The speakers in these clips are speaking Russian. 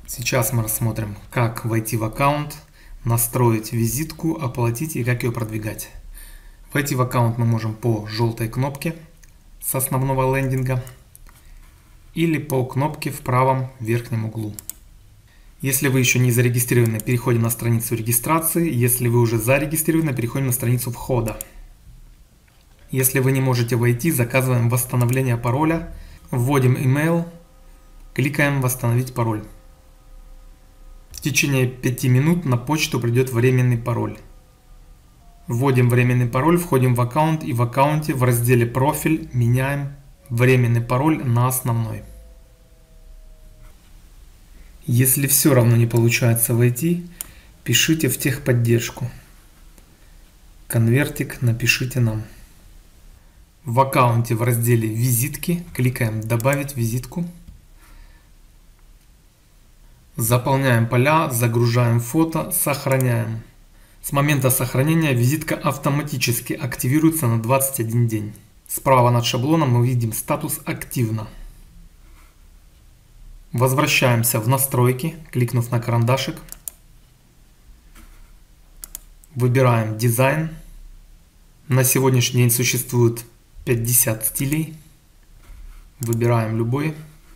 Сейчас мы рассмотрим, как войти в аккаунт, настроить визитку, оплатить и как ее продвигать. Войти в аккаунт мы можем по желтой кнопке с основного лендинга или по кнопке в правом верхнем углу. Если вы еще не зарегистрированы, переходим на страницу регистрации. Если вы уже зарегистрированы, переходим на страницу входа. Если вы не можете войти, заказываем восстановление пароля, вводим email, кликаем «Восстановить пароль». В течение 5 минут на почту придет временный пароль. Вводим временный пароль, входим в аккаунт и в аккаунте в разделе «Профиль» меняем временный пароль на основной. Если все равно не получается войти, пишите в техподдержку. Конвертик напишите нам. В аккаунте в разделе «Визитки» кликаем «Добавить визитку». Заполняем поля, загружаем фото, сохраняем. С момента сохранения визитка автоматически активируется на 21 день. Справа над шаблоном мы видим статус «Активно». Возвращаемся в настройки, кликнув на карандашик. Выбираем дизайн. На сегодняшний день существует 50 стилей. Выбираем любой.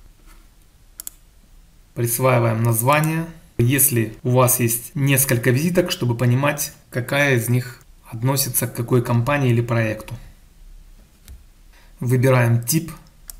Присваиваем название. Если у вас есть несколько визиток, чтобы понимать, какая из них относится к какой компании или проекту. Выбираем тип.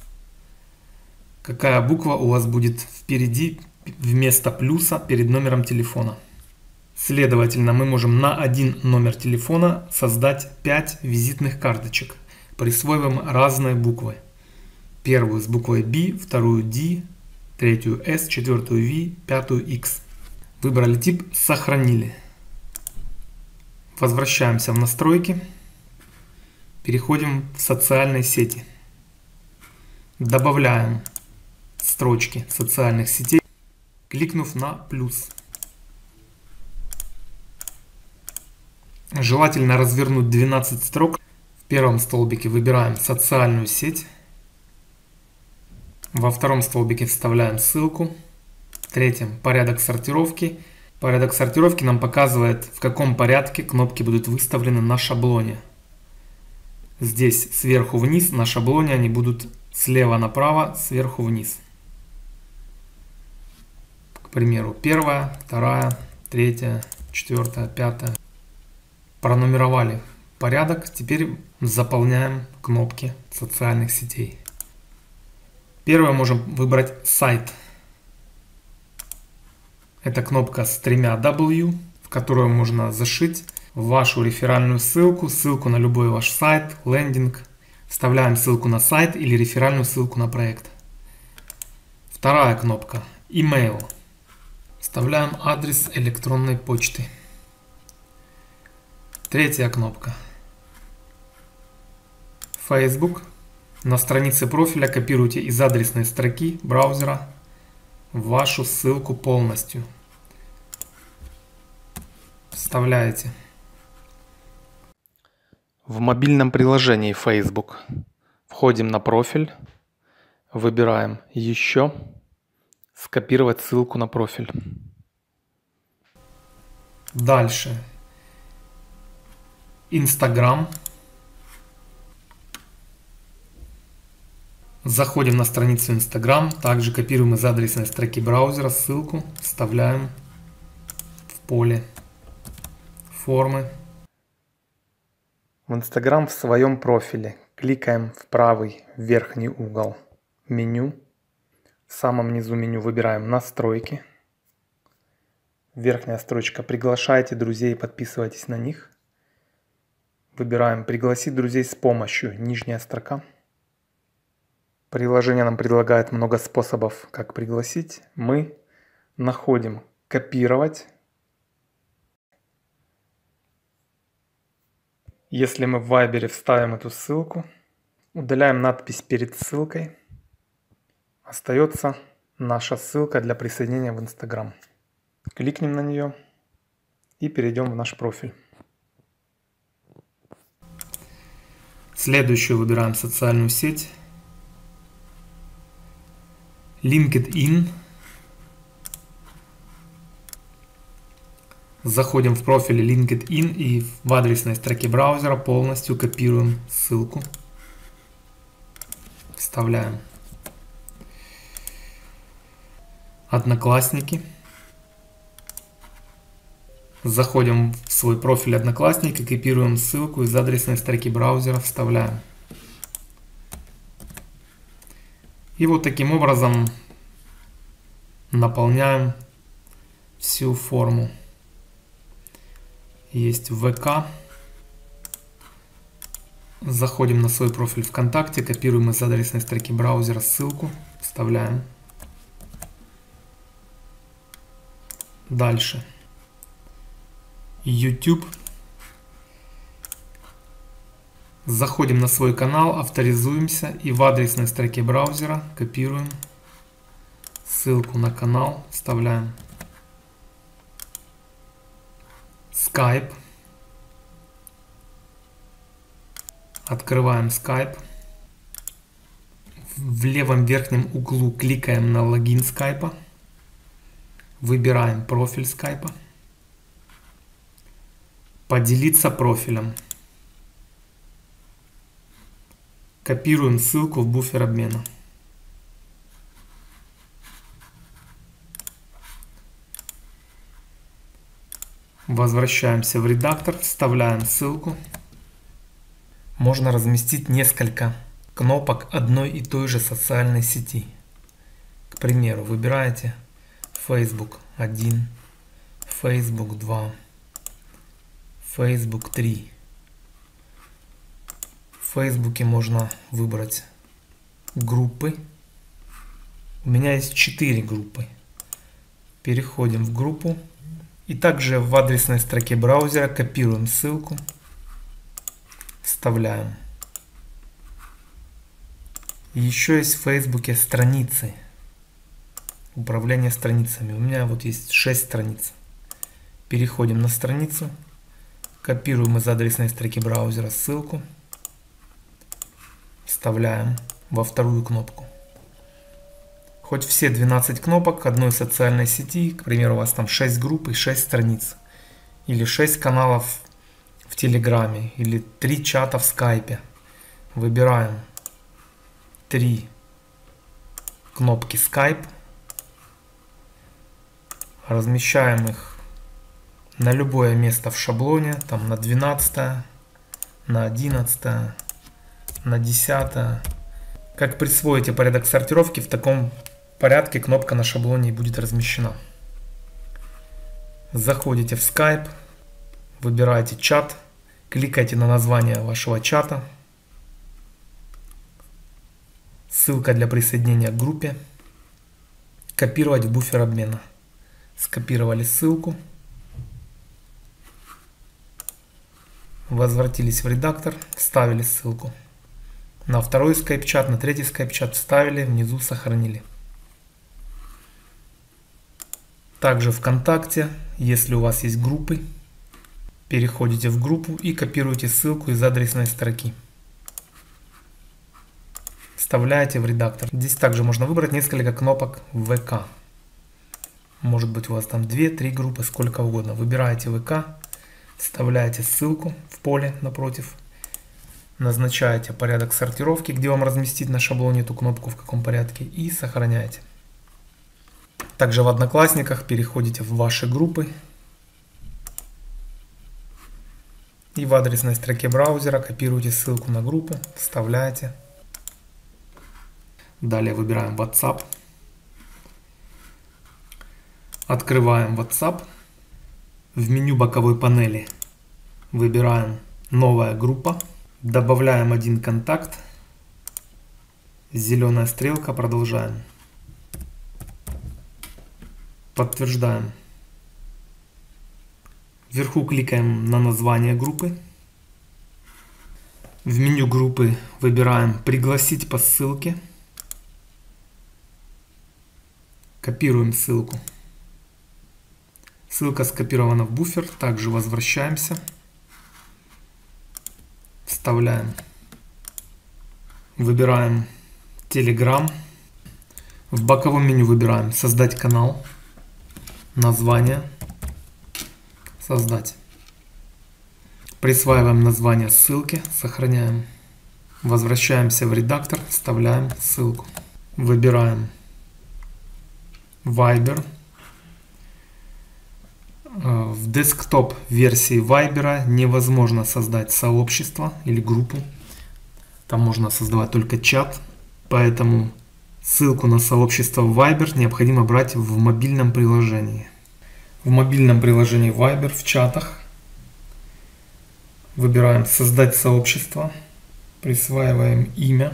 Какая буква у вас будет впереди вместо плюса перед номером телефона. Следовательно, мы можем на один номер телефона создать 5 визитных карточек. Присвоиваем разные буквы. Первую с буквой B, вторую D, третью S, четвертую V, пятую X. Выбрали тип, сохранили. Возвращаемся в настройки. Переходим в социальные сети. Добавляем строчки социальных сетей, кликнув на плюс. Желательно развернуть 12 строк. В первом столбике выбираем социальную сеть. Во втором столбике вставляем ссылку. В третьем порядок сортировки. Порядок сортировки нам показывает, в каком порядке кнопки будут выставлены на шаблоне. Здесь сверху вниз, на шаблоне они будут слева направо, сверху вниз. К примеру, первая, вторая, третья, четвертая, пятая. Пронумеровали порядок. Теперь заполняем кнопки социальных сетей. Первое можем выбрать сайт. Это кнопка с 3 W, в которую можно зашить вашу реферальную ссылку, ссылку на любой ваш сайт, лендинг. Вставляем ссылку на сайт или реферальную ссылку на проект. Вторая кнопка Email. Вставляем адрес электронной почты. Третья кнопка Facebook. На странице профиля копируйте из адресной строки браузера вашу ссылку полностью. Вставляете. В мобильном приложении Facebook входим на профиль, выбираем «Еще», скопировать ссылку на профиль. Дальше Instagram. Заходим на страницу Instagram, также копируем из адресной строки браузера ссылку, вставляем в поле формы. В Instagram в своем профиле кликаем в правый верхний угол меню. В самом низу меню выбираем «Настройки». Верхняя строчка «Приглашайте друзей и подписывайтесь на них». Выбираем «Пригласить друзей с помощью», нижняя строка. Приложение нам предлагает много способов, как пригласить. Мы находим «Копировать». Если мы в Viber вставим эту ссылку, удаляем надпись перед ссылкой, остается наша ссылка для присоединения в Instagram. Кликнем на нее и перейдем в наш профиль. Следующую выбираем социальную сеть. LinkedIn. Заходим в профиль LinkedIn и в адресной строке браузера полностью копируем ссылку. Вставляем. Одноклассники. Заходим в свой профиль Одноклассники, копируем ссылку из адресной строки браузера, вставляем. И вот таким образом наполняем всю форму. Есть ВК. Заходим на свой профиль ВКонтакте, копируем из адресной строки браузера ссылку, вставляем. Дальше. YouTube. Заходим на свой канал, авторизуемся и в адресной строке браузера копируем ссылку на канал, вставляем. Skype. Открываем Skype. В левом верхнем углу кликаем на логин Skype. Выбираем профиль Skype. Поделиться профилем. Копируем ссылку в буфер обмена. Возвращаемся в редактор, вставляем ссылку. Можно разместить несколько кнопок одной и той же социальной сети. К примеру, выбираете Facebook 1, Facebook 2, Facebook 3. В Фейсбуке можно выбрать группы. У меня есть 4 группы. Переходим в группу. И также в адресной строке браузера копируем ссылку. Вставляем. Еще есть в Фейсбуке страницы. Управление страницами. У меня вот есть 6 страниц. Переходим на страницу. Копируем из адресной строки браузера ссылку. Вставляем во вторую кнопку. Хоть все 12 кнопок одной социальной сети, к примеру, у вас там 6 групп и 6 страниц. Или 6 каналов в Телеграме. Или 3 чата в Скайпе. Выбираем 3 кнопки Skype. Размещаем их на любое место в шаблоне. Там на 12, на 11, на 10. Как присвоите порядок сортировки, в таком порядке кнопка на шаблоне будет размещена. Заходите в Skype, выбираете чат, кликайте на название вашего чата, ссылка для присоединения к группе, копировать в буфер обмена. Скопировали ссылку, возвратились в редактор, вставили ссылку. На второй скайп-чат, на третий скайп-чат вставили, внизу сохранили. Также ВКонтакте, если у вас есть группы, переходите в группу и копируете ссылку из адресной строки. Вставляете в редактор. Здесь также можно выбрать несколько кнопок ВК. Может быть у вас там 2-3 группы, сколько угодно. Выбираете ВК, вставляете ссылку в поле напротив. Назначаете порядок сортировки, где вам разместить на шаблоне эту кнопку, в каком порядке, и сохраняете. Также в Одноклассниках переходите в ваши группы и в адресной строке браузера копируете ссылку на группу, вставляете. Далее выбираем WhatsApp. Открываем WhatsApp. В меню боковой панели выбираем «Новая группа». Добавляем один контакт. Зеленая стрелка. Продолжаем. Подтверждаем. Вверху кликаем на название группы. В меню группы выбираем «Пригласить по ссылке». Копируем ссылку. Ссылка скопирована в буфер. Также возвращаемся. Вставляем. Выбираем Telegram. В боковом меню выбираем «Создать канал», название, Создать. Присваиваем название ссылки, сохраняем. Возвращаемся в редактор, вставляем ссылку. Выбираем Viber. В десктоп версии Viber невозможно создать сообщество или группу. Там можно создавать только чат. Поэтому ссылку на сообщество Viber необходимо брать в мобильном приложении. В мобильном приложении Viber в чатах выбираем «Создать сообщество», присваиваем имя,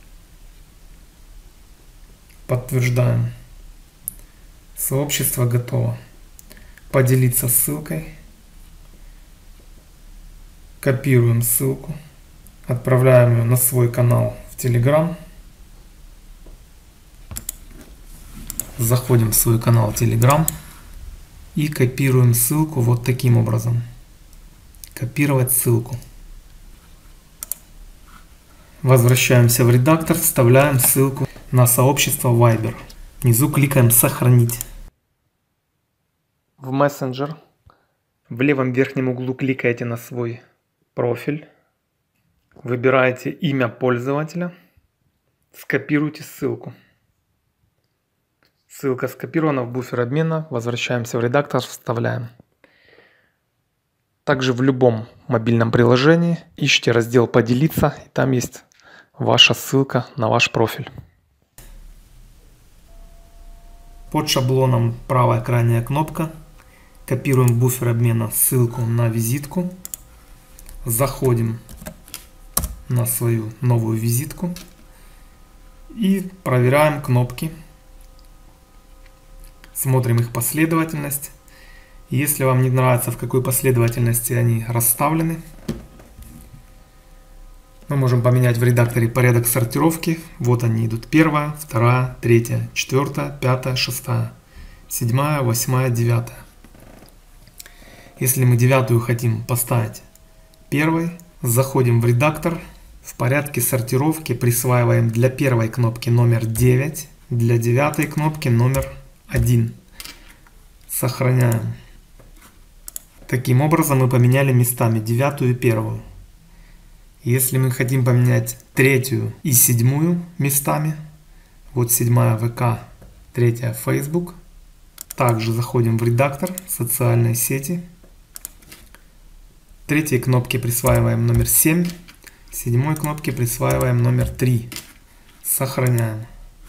подтверждаем. Сообщество готово. Поделиться ссылкой. Копируем ссылку. Отправляем ее на свой канал в Telegram. Заходим в свой канал Telegram. И копируем ссылку вот таким образом. Копировать ссылку. Возвращаемся в редактор, вставляем ссылку на сообщество Viber. Внизу кликаем «Сохранить». В мессенджер. В левом верхнем углу кликаете на свой профиль. Выбираете имя пользователя. Скопируйте ссылку. Ссылка скопирована в буфер обмена. Возвращаемся в редактор, вставляем. Также в любом мобильном приложении ищите раздел «Поделиться», и там есть ваша ссылка на ваш профиль. Под шаблоном правая крайняя кнопка. Копируем в буфер обмена ссылку на визитку. Заходим на свою новую визитку и проверяем кнопки. Смотрим их последовательность. Если вам не нравится, в какой последовательности они расставлены, мы можем поменять в редакторе порядок сортировки. Вот они идут: 1, 2, 3, 4, 5, 6, 7, 8, 9. Если мы 9 хотим поставить 1, заходим в редактор. В порядке сортировки присваиваем для 1 кнопки номер 9, для 9 кнопки номер 1. Сохраняем. Таким образом мы поменяли местами 9 и 1. Если мы хотим поменять 3 и 7 местами, вот 7 ВК, 3 Facebook, также заходим в редактор, социальные сети. 3 кнопке присваиваем номер 7, 7 кнопке присваиваем номер 3. Сохраняем.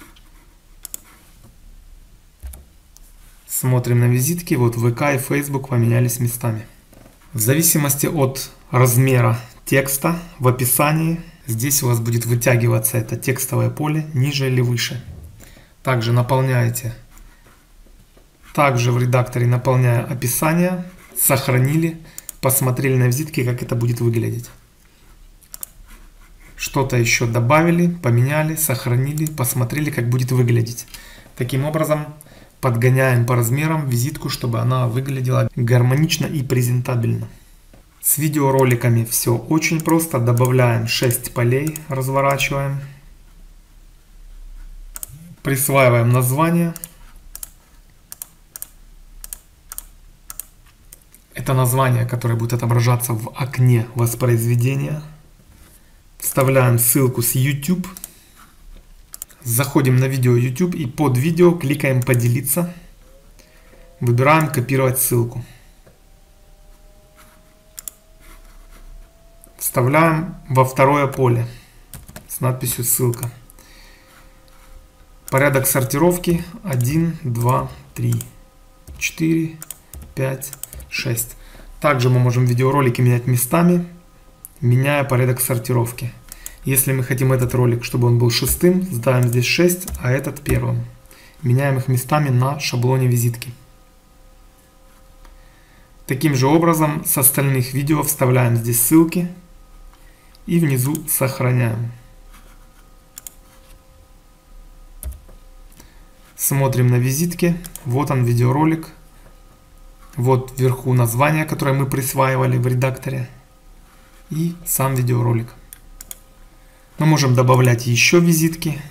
Смотрим на визитки, вот ВК и Facebook поменялись местами. В зависимости от размера текста в описании, здесь у вас будет вытягиваться это текстовое поле ниже или выше. Также наполняете, также в редакторе наполняя описание, сохранили, посмотрели на визитки, как это будет выглядеть. Что-то еще добавили, поменяли, сохранили, посмотрели, как будет выглядеть. Таким образом подгоняем по размерам визитку, чтобы она выглядела гармонично и презентабельно. С видеороликами все очень просто. Добавляем 6 полей, разворачиваем. Присваиваем название. Это название, которое будет отображаться в окне воспроизведения. Вставляем ссылку с YouTube. Заходим на видео YouTube и под видео кликаем «Поделиться». Выбираем «Копировать ссылку». Вставляем во второе поле с надписью «Ссылка». Порядок сортировки 1, 2, 3, 4, 5, 6. Также мы можем видеоролики менять местами, меняя порядок сортировки. Если мы хотим этот ролик, чтобы он был 6, ставим здесь 6, а этот 1. Меняем их местами на шаблоне визитки. Таким же образом с остальных видео вставляем здесь ссылки и внизу сохраняем. Смотрим на визитке. Вот он видеоролик. Вот вверху название, которое мы присваивали в редакторе. И сам видеоролик. Мы можем добавлять еще визитки.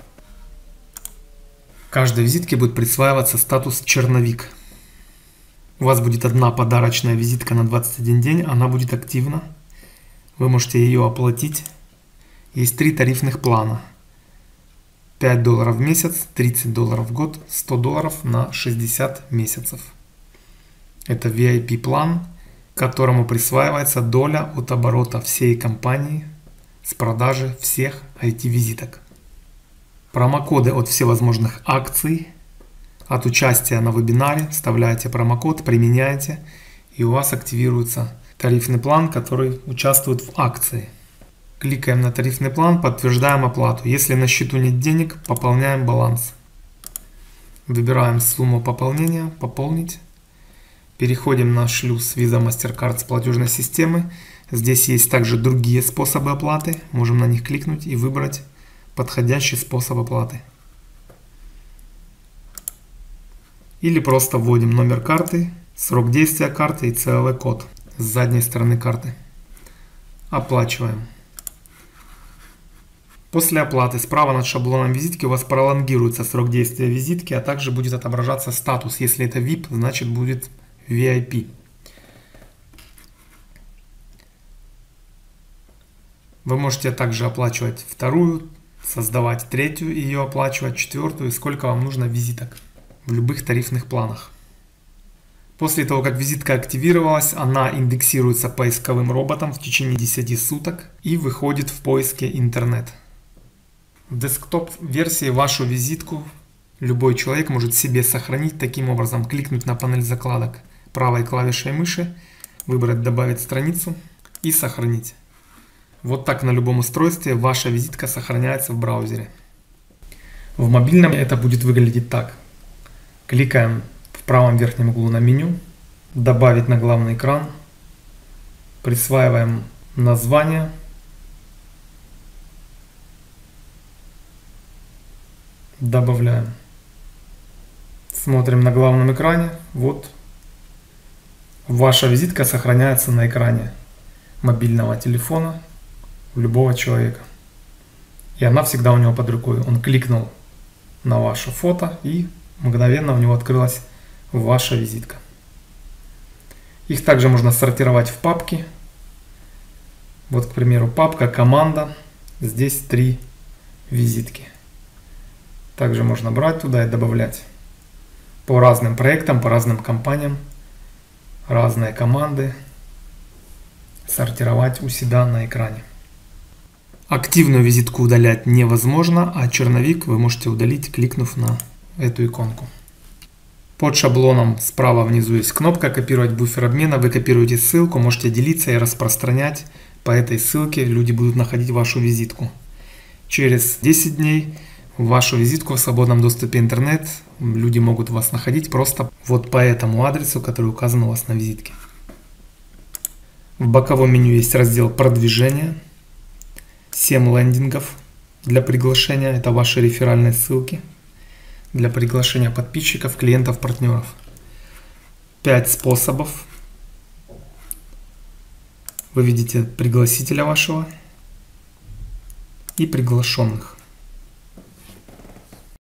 Каждой визитке будет присваиваться статус черновик. У вас будет одна подарочная визитка на 21 день, она будет активна. Вы можете ее оплатить. Есть 3 тарифных плана. $5 в месяц, $30 в год, $100 на 60 месяцев. Это VIP план, которому присваивается доля от оборота всей компании с продажи всех IT-визиток. Промокоды от всевозможных акций, от участия на вебинаре, вставляете промокод, применяете, и у вас активируется тарифный план, который участвует в акции. Кликаем на тарифный план, подтверждаем оплату. Если на счету нет денег, пополняем баланс. Выбираем сумму пополнения, пополнить. Переходим на шлюз Visa MasterCard с платежной системы. Здесь есть также другие способы оплаты. Можем на них кликнуть и выбрать подходящий способ оплаты. Или просто вводим номер карты, срок действия карты и CLV-код с задней стороны карты. Оплачиваем. После оплаты справа над шаблоном визитки у вас пролонгируется срок действия визитки, а также будет отображаться статус. Если это VIP, значит будет VIP. Вы можете также оплачивать вторую, создавать третью, ее оплачивать, четвертую, сколько вам нужно визиток в любых тарифных планах. После того, как визитка активировалась, она индексируется поисковым роботом в течение 10 суток и выходит в поиске интернет. В десктоп-версии вашу визитку любой человек может себе сохранить таким образом: кликнуть на панель закладок правой клавишей мыши, выбрать «Добавить страницу» и сохранить. Вот так на любом устройстве ваша визитка сохраняется в браузере. В мобильном это будет выглядеть так. Кликаем в правом верхнем углу на меню, «Добавить на главный экран», присваиваем название, добавляем. Смотрим на главном экране. Вот ваша визитка сохраняется на экране мобильного телефона у любого человека. И она всегда у него под рукой. Он кликнул на ваше фото, и мгновенно у него открылась ваша визитка. Их также можно сортировать в папки. Вот, к примеру, папка «Команда». Здесь 3 визитки. Также можно брать туда и добавлять по разным проектам, по разным компаниям, разные команды, сортировать у себя на экране. Активную визитку удалять невозможно, а черновик вы можете удалить, кликнув на эту иконку. Под шаблоном справа внизу есть кнопка «Копировать буфер обмена». Вы копируете ссылку, можете делиться и распространять. По этой ссылке люди будут находить вашу визитку. Через 10 дней вашу визитку в свободном доступе интернет люди могут вас находить просто вот по этому адресу, который указан у вас на визитке. В боковом меню есть раздел «Продвижение». 7 лендингов для приглашения, это ваши реферальные ссылки для приглашения подписчиков, клиентов, партнеров. 5 способов. Вы видите пригласителя вашего и приглашенных.